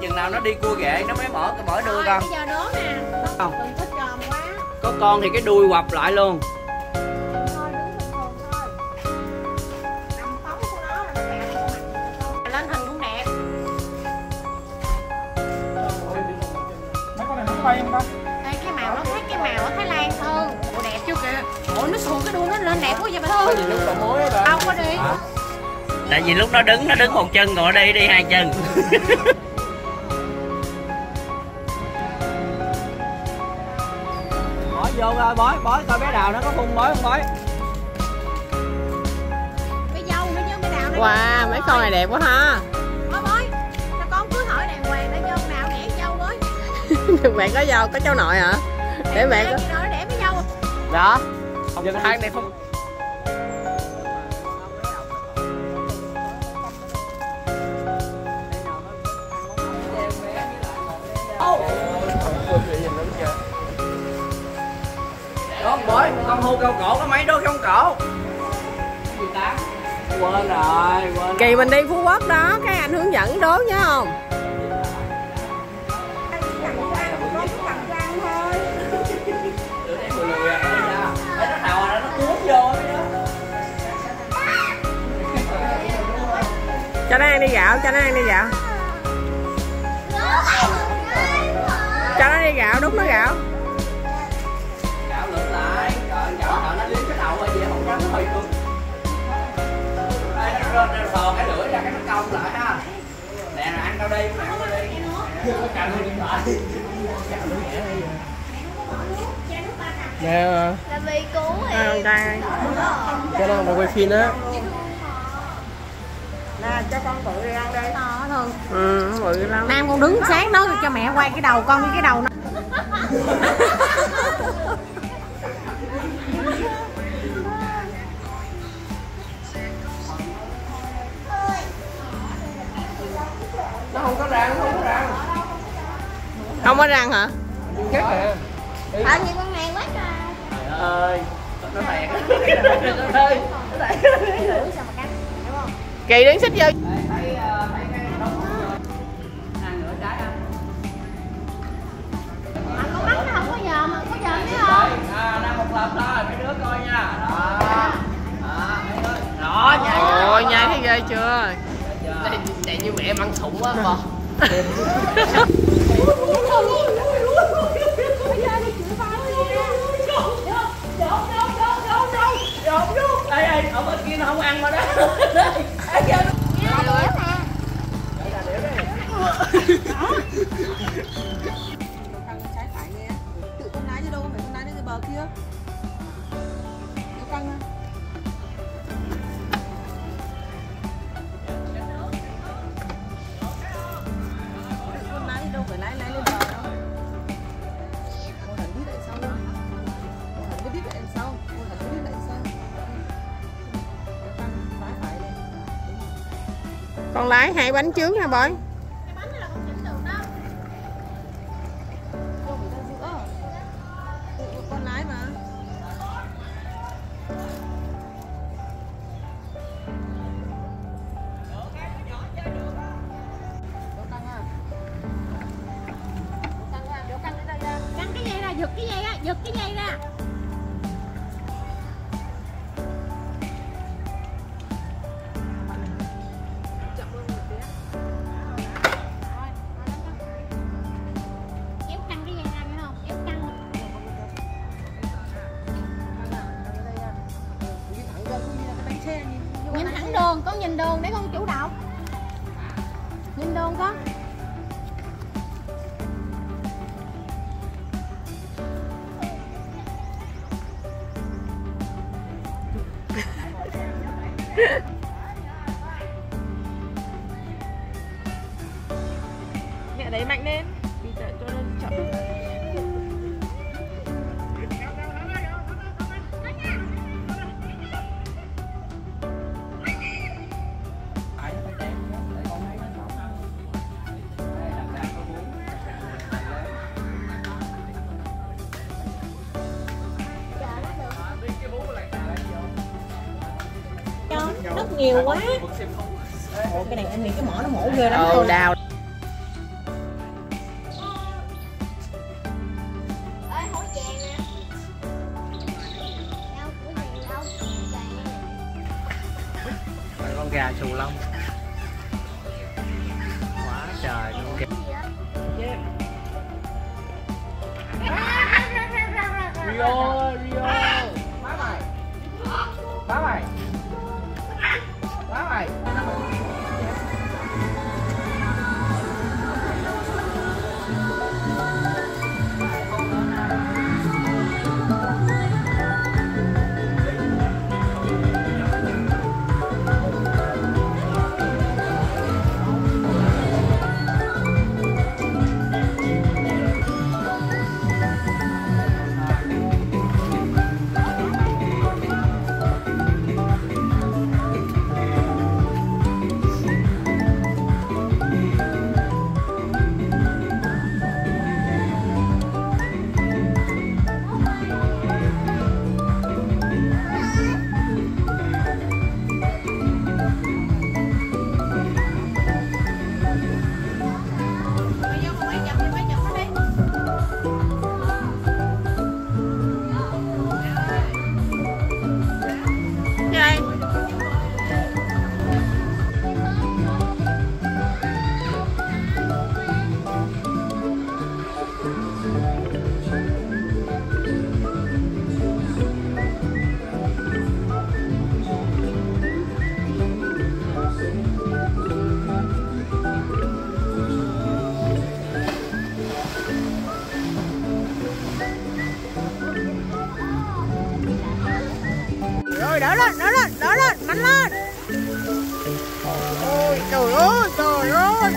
chừng nào nó đi cua ghệ nó mới mở đuôi con. Bây giờ đố nè. Không. Đừng thích giòm quá. Có con thì cái đuôi quặp lại luôn. Thôi đứng thường thôi. Nằm phóng của nó là nó đẹp con mặt. Lên hình cũng đẹp. Mấy con này nó bay không con? Đây cái màu nó khác cái màu ở Thái Lan hơn. Ủa đẹp chưa kìa. Ủa nó xù cái đuôi nó lên đẹp quá vậy bà Thư. Có gì lúc còn mối á bà. Đâu có đi. Tại vì lúc nó đứng một chân còn ở đây đi hai chân. Bỏ vô rồi bói coi bé Đào nó có phun bói không bói. Cái dâu nữa chứ bé Đào nó. Wow, mấy con này đẹp quá ha. Bói. Cho con cưới hỏi đàng hoàng để cho nào đẻ dâu bói. Mẹ có dâu, có cháu nội hả? Để mẹ có. Nó đẻ với dâu. Đó. Không thang này không. Đó bói, con hưu cao cổ có mấy đứa trong cổ. Quên rồi. Kỳ mình đi Phú Quốc đó, cái anh hướng dẫn đố nhớ không? Cho nó ăn đi gạo, cho nó ăn đi gạo. Cho nó đi gạo, đút nó gạo. Gạo lượt lại, gạo nó liếm cái đầu ở vậy không dám nó hơi cứng. Đây nó sờ cái lưỡi ra cái nó cong lại ha. Nè ăn tao đi, ăn tao đi. Nó cạnh luôn điện thoại. Nè Là vì cứu con trai. Cho nó mà quay phim á. Nè cho con tự đi ăn đây. Thường. Ừ, bự lắm. Nam con đứng sáng đó cho mẹ quay cái đầu con với cái đầu nó. Nó không có răng, không có răng. Không có răng hả? Chết nè. Như con này quá trời. Trời ơi, nó thẹn. Kỳ đứng xích vô. Con mắt nó không có giờ mà có giờ biết không? Đang một lần thôi, mấy đứa coi nha. Đó, nha. Ôi, nhai thấy ghê chưa? Chạy như mẹ ăn sụng quá mà. Đây, ở bên kia nó không ăn mà đó. Trái phải nghe. Tự con lái chứ đâu phải con lái đến cái bờ kia. Nó căng ha. Con lái đâu phải lái lên bờ đâu. Con thẳng đít lại sau luôn. Con thẳng cái đít lại sau. Con thẳng cái đít lại sau. Lái phải đây. Con lái hai bánh trước nha bói. Con lái mà. Căng cái dây ra, giật cái dây ra, giật cái dây ra. Kéo căng cái dây ra nghe không? Kéo căng. Nhìn thẳng đường, con nhìn đường để con chủ động. Nhìn đường con. Mẹ đẩy mạnh lên. Đi cho nó chậm. Nước nhiều quá. Ủa cái này anh nghĩ cái mỏ nó mổ ghê lắm. Đào. gà Sù Long. Quá trời luôn kìa. Rio, Rio. Má mày. Má mày. Má mày. Rồi đỡ lên, mạnh lên. Ôi trời ơi, trời ơi.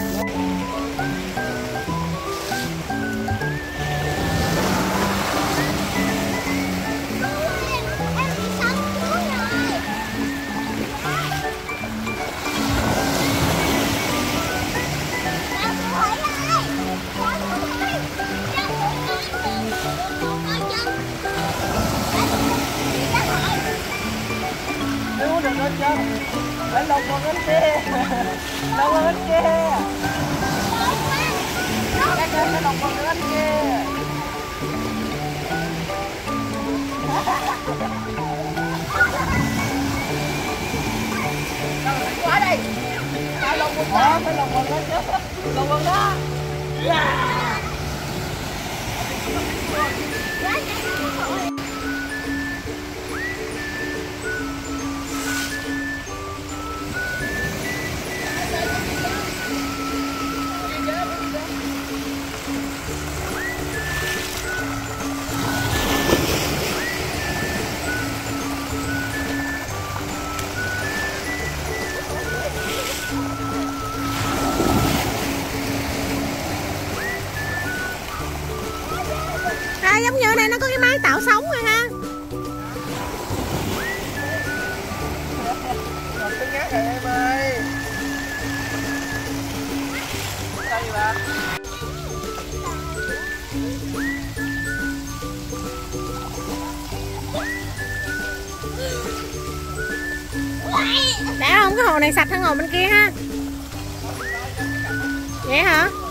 Đừng lên chân. Lên lồng con bên kia. Lồng con bên kia. Cái chân cái lồng con bên kia. Qua đây. Cái lồng con đó, cái lồng con đó chứ. Lồng con đó. À, giống như này nó có cái máy tạo sóng rồi ha. Ngọc tính ngát rồi em ơi. Sao vậy bà? Đã không, cái hồ này sạch hơn hồ bên kia ha. Vậy hả?